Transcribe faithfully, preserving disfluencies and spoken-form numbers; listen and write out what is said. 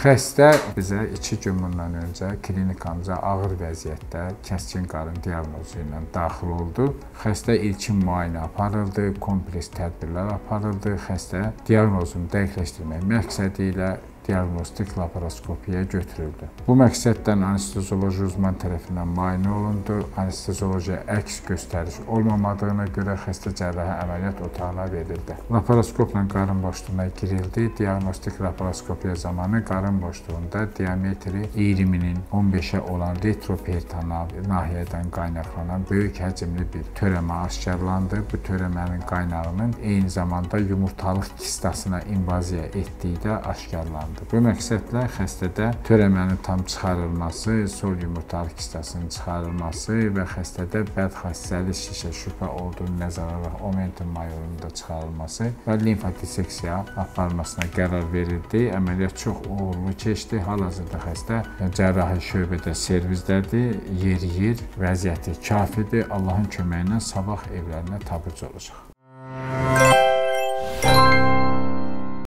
Xəstə bizə iki gün bundan öncə klinikamıza ağır vəziyyətdə kəskin qarın diaqnozu ilə daxil oldu. Xəstə ilkin müayinə aparıldı, kompleks tədbirlər aparıldı. Xəstə diaqnozunu dəqiqləşdirmək məqsədi ilə diaqnostik laparoskopiyaya götürüldü. Bu məqsəddən anestezioloji uzman tərəfindən müayinə olundu. Anesteziolojiya əks göstəriş olmamadığına görə xəstə cərrahi əməliyyat otağına verildi. Laparoskopla qarın boşluğuna girildi. Diaqnostik laparoskopiya zamanı qarın boşluğunda diametri iyirminin on beşə olan retroperitoneal nahiyədən qaynaqlanan böyük həcmli bir törəmə aşkarlandı. Bu törəmənin qaynağının eyni zamanda yumurtalıq kistasına invaziya etdiyi də aşkarlandı. Bu məqsədlə xəstədə törəmənin tam çıxarılması, sol yumurtalıq kistasının çıxarılması və xəstədə bədxassəli şişə şübhə olduğunu nəzərə alaraq omentum mayorunun da çıxarılması və limfa disseksiya aparılmasına qərar verildi. Əməliyyat çox uğurlu keçdi. Hal-hazırda xəstə cərrahi şöbədə servizdədir, yeriyir, vəziyyəti kafidir. Allahın köməyi ilə sabah evlərinə taburcu olacaq.